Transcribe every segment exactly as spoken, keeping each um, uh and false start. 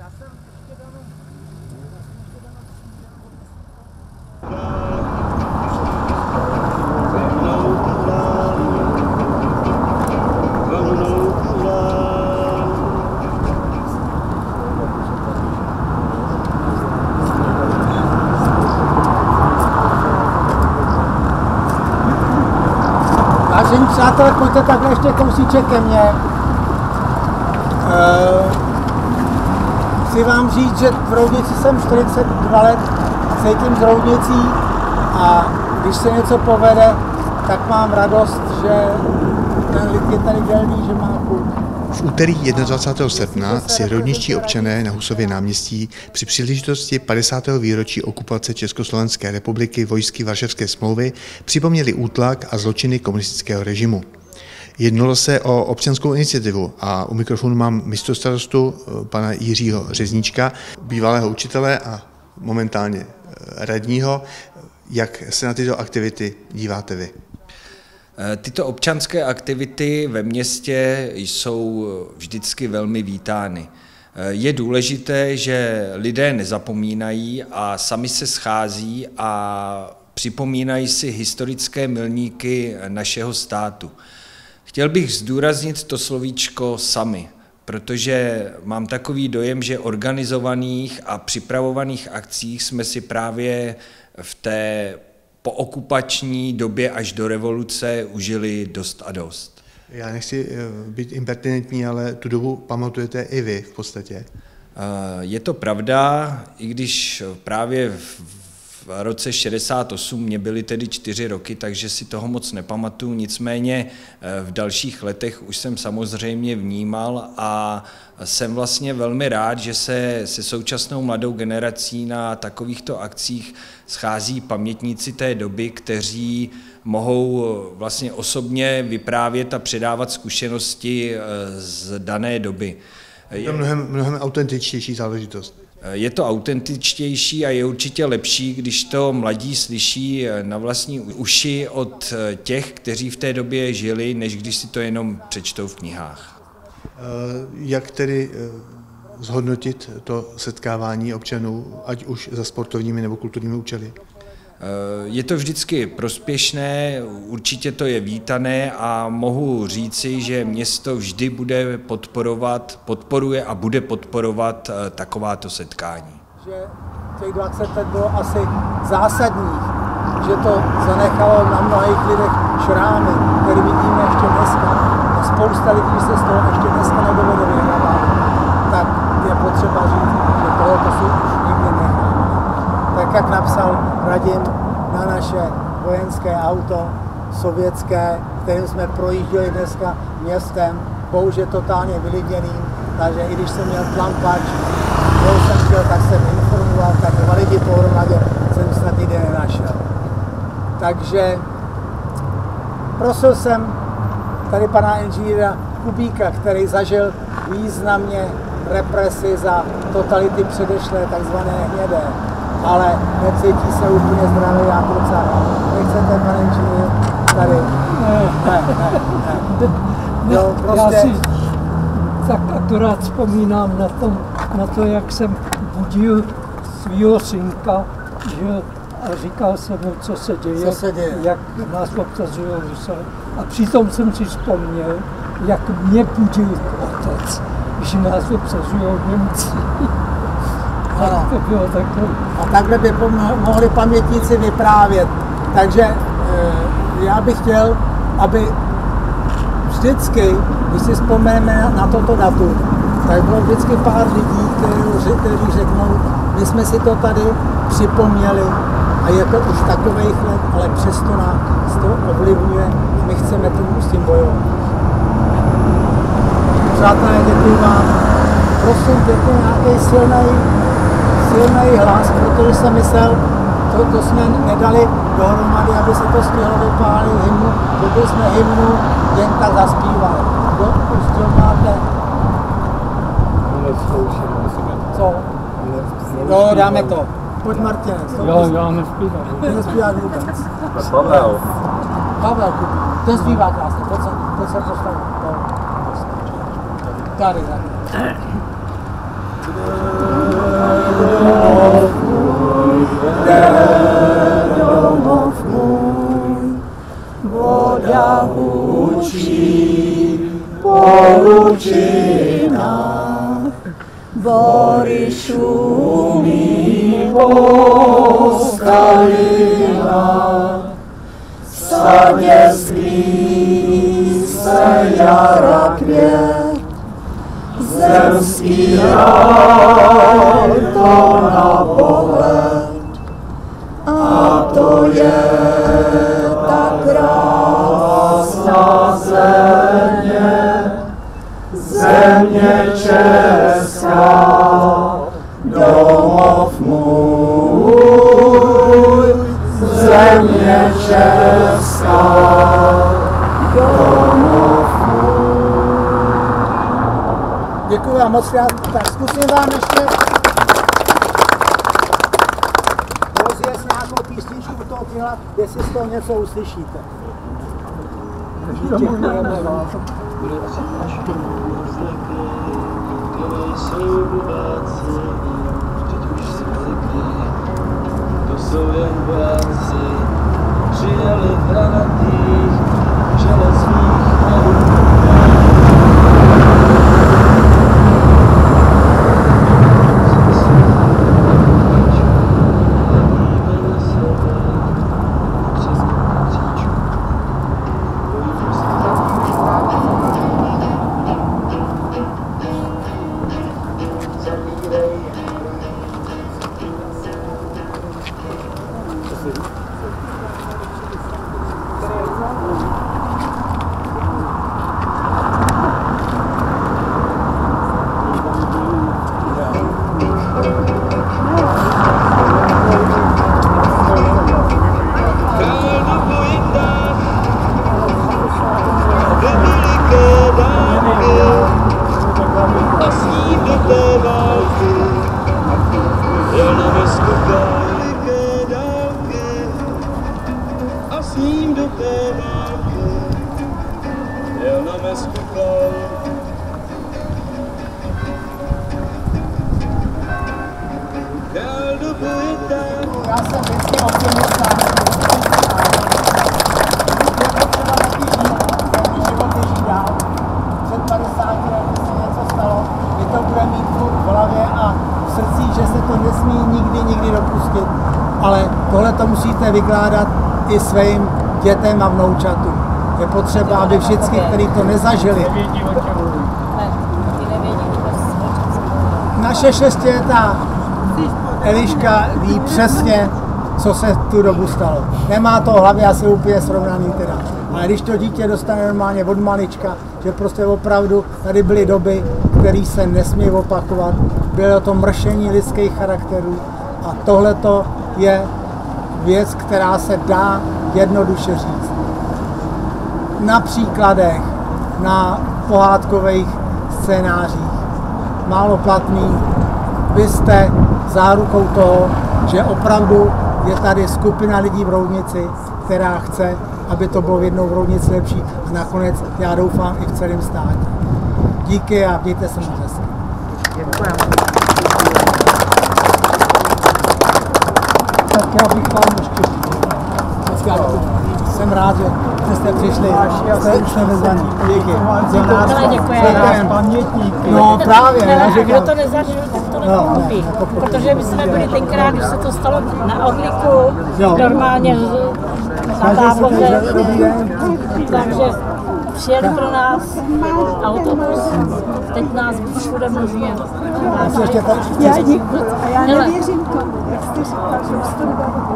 Vážení přátelé, pojďte takhle ještě kousíček ke mně. Uh, chci vám říct, že v Roudnici jsem čtyřicet dva let, cítím z Roudnicí a když se něco povede, tak mám radost, že ten lid je tady dělný, že má chuť. V úterý dvacátého prvního srpna si roudničtí občané na Husově náměstí při příležitosti padesátého výročí okupace Československé republiky vojsky Varšavské smlouvy připomněli útlak a zločiny komunistického režimu. Jednalo se o občanskou iniciativu a u mikrofonu mám místostarostu pana Jiřího Řezníčka, bývalého učitele a momentálně radního. Jak se na tyto aktivity díváte vy? Tyto občanské aktivity ve městě jsou vždycky velmi vítány. Je důležité, že lidé nezapomínají a sami se schází a připomínají si historické milníky našeho státu. Chtěl bych zdůraznit to slovíčko sami, protože mám takový dojem, že organizovaných a připravovaných akcích jsme si právě v té pookupační době až do revoluce užili dost a dost. Já nechci být impertinentní, ale tu dobu pamatujete i vy v podstatě. Je to pravda, i když právě v roce šedesát osm mě byly tedy čtyři roky, takže si toho moc nepamatuju, nicméně v dalších letech už jsem samozřejmě vnímal a jsem vlastně velmi rád, že se se současnou mladou generací na takovýchto akcích schází pamětníci té doby, kteří mohou vlastně osobně vyprávět a předávat zkušenosti z dané doby. Je to mnohem, mnohem autentičtější záležitost. Je to autentičtější a je určitě lepší, když to mladí slyší na vlastní uši od těch, kteří v té době žili, než když si to jenom přečtou v knihách. Jak tedy zhodnotit to setkávání občanů, ať už za sportovními nebo kulturními účely? Je to vždycky prospěšné, určitě to je vítané a mohu říci, že město vždy bude podporovat, podporuje a bude podporovat takováto setkání. Že těch dvacet let bylo asi zásadní, že to zanechalo na mnohých lidech šrámy, které vidíme ještě dneska. A spousta lidí se z toho ještě dneska nedovede vyhrávat. Tak je potřeba říct, že tohoto si už nikdy necháme. Tak jak napsal Radim na naše vojenské auto sovětské, kterým jsme projížděli dneska městem, bohužel totálně vylidněným, takže i když jsem měl tlampač, kterou jsem chtěl, tak jsem informoval, tak dva lidi pohromadě jsem snad nikdy nenašel. Takže prosil jsem tady pana inženýra Kubíka, který zažil významně represi za totality předešlé, takzvané hnědé, ale necítí se úplně zdravý, já to docela. Nechcete, pane inženýr, tady? Ne, ne, ne. ne. Jo, prostě... Já si tak akorát vzpomínám na, tom, na to, jak jsem budil svýho synka, že a říkal jsem mu, co se děje, co se děje? Jak nás obsazují Rusové. A přitom jsem si vzpomněl, jak mě budil otec, že nás obsazují Němci. Ano. To bylo takové. A takhle by mohli pamětníci vyprávět. Takže e, já bych chtěl, aby vždycky, když si vzpomeneme na, na toto datum, tak bylo vždycky pár lidí, kteří, kteří řeknou, my jsme si to tady připomněli a je to už takovejch let, ale přesto nás to ovlivňuje a my chceme tím, s tím bojovat. Přátelé, děkuji vám. Prosím, děkuji nějaký silný silný hlas, protože jsem myslel, to, to jsme nedali dohromady, aby se to stihlo vypálit hymnu, protože jsme hymnu jen tak zaspívali. Kdo už to máte? Co? No, dáme to. Pojď, Martine. Jo, já nespívám. Ty nespíváš vůbec. Pavel. Pavel, ten zpívá krásně. Pojď se, pojď se postavit. Tady, tady. Domov můj, voda hučí po lučinách, bory šumí po skalinách, v sadě sklí se jara květ, zemský ráj to na pohled. A to je ta krásná země, země česká, domov můj, země česká, domov můj. Děkuji vám moc krát. Tak zkusím vám ještě rozjet nějakou písničku u toho kniha, jestli z toho něco uslyšíte. Děkujeme vám. To jsou jen vojáci, přijeli v hranatých železných autách. S ním do té války jel na mesku kol. Dál do boje tam. Já jsem vždycky optimista. Život běží dál. Před padesáti lety se něco stalo, kdy to bude mít v hlavě a v srdci, že se to nesmí nikdy, nikdy dopustit. Ale tohle to musíte vykládat i svým dětem a vnoučatům. Je potřeba, aby všichni, kteří to nezažili. Naše šestiletá Eliška ví přesně, co se v tu dobu stalo. Nemá to v hlavě asi úplně srovnaný teda. Ale když to dítě dostane normálně od malička, že prostě opravdu tady byly doby, které se nesmí opakovat, bylo to mršení lidských charakterů a tohleto je věc, která se dá jednoduše říct. Na příkladech, na pohádkových scénářích, málo platný, vy jste zárukou toho, že opravdu je tady skupina lidí v Roudnici, která chce, aby to bylo jednou v Roudnici lepší a nakonec, já doufám, i v celém státě. Díky a mějte se moc hezky. Děkujeme. Tak já bych vám ještě jsem rád, že jste přišli, jste, jste vyzvaní. Díky. Děkujeme. Pamětníky. No právě. Ne, kdo to nezažil, tak to nepochopí. No, protože my jsme byli tenkrát, když se to stalo na Orliku, normálně na táboře. Takže přijeli pro nás autobus, teď nás všude možně. Já děkuji a já nevěřím tomu, jak jste říkala, že už to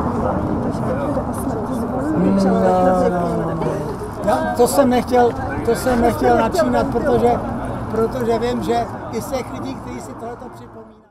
Já, to jsem nechtěl, to jsem nechtěl načínat, protože, protože vím, že i z těch lidí, kteří si tohleto připomínají.